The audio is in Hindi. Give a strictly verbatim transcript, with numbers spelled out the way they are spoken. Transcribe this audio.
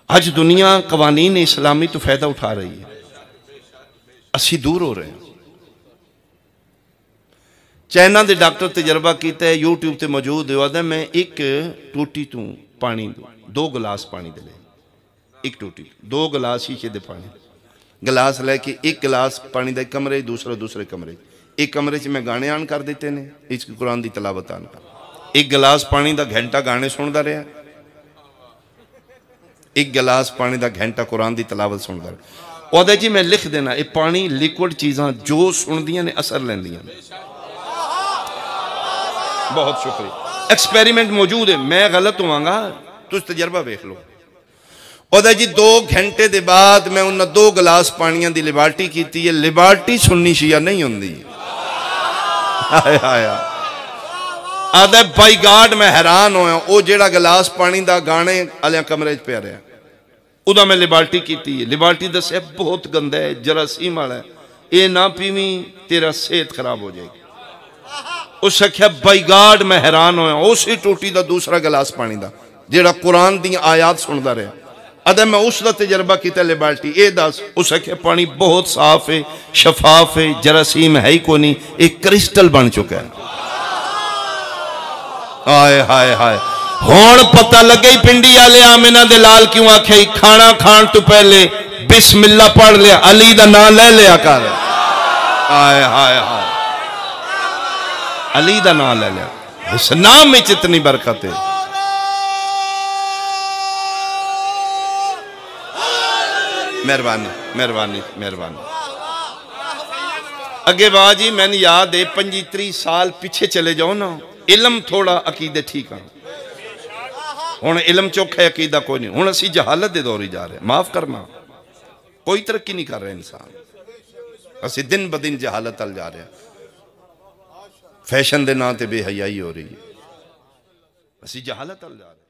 आज दुनिया कवानीन इस्लामी तो फायदा उठा रही है, असी दूर हो रहे हैं। चाइना के डॉक्टर तजर्बा किया है, यूट्यूब से मौजूद है। मैं एक टूटी तू पानी दो गिलास पानी दे ले, एक टूटी दो गिलास शीशे दे पानी, गिलास लैके एक गिलास पानी का कमरे, दूसरा दूसरे कमरे, एक कमरे च मैं गाने आन कर दिते ने, इस कुरान की तलावत आन कर, एक गिलास पानी का घंटा गाने सुनता रहा, एक गिलास पानी का घंटा कुरान की तलावत सुनता रहा। और जी मैं लिख देना, ये पानी लिक्विड चीज़ां जो सुनदियां ने असर लैंदियां ने। बहुत शुक्रिया, एक्सपेरिमेंट मौजूद है, मैं गलत होवांगा, तुम तजर्बा वेख लो। और जी दो घंटे के बाद मैं उन्हें दो गिलास पानिया की लिबार्टी की है, लिबार्टी सुन्नी शिया नहीं होंगी। आदा बाई गार्ड मैं हैरान होया, वो जेड़ा गिलास पानी का गाने आलिया कमरे च पिया रहा, उदा मैं लिबार्टी की है। लिबार्टी दसिया बहुत गंदा है, जरासीम वाला है, ये ना पीवी तेरा सेहत खराब हो जाएगी। उस आख्या बाई गार्ड मैं हैरान होया, उसी टूटी का दूसरा गिलास पानी का जेड़ा कुरान दी आयात सुनता रहा। अदे मैं उसका तजर्बा किया लिबार्टी, ये दस, उस आख्या पानी बहुत साफ है, शफाफ है, जरासीम है ही को नहीं, एक क्रिस्टल बन चुका है। हाय हाय हाय, हुण पता लगे पिंडी वाले आमिना दे लाल क्यों आखे खाना खान तो पहले बिस्मिल्लाह पढ़ लिया, अली दा नाम ले लिया कर। हाय हाय हाय, अली दा नाम ले लिया, इस नाम में इतनी बरकत है। मेहरबानी मेहरबानी मेहरबानी। अगे वाह जी, मैंने याद है पंजी त्री साल पीछे चले जाओ ना, इलम थोड़ा अकीदे ठीक है, हुण इलम चौखा है, अकीदा कोई नहीं। हुण असी जहालत के दौर ही जा रहे हैं, माफ करना, कोई तरक्की नहीं कर रहे इंसान, असी दिन ब दिन जहालत अल जा रहे हैं, फैशन के नाम से बेहयाई हो रही है, असी जहालत अल जा रहे हैं।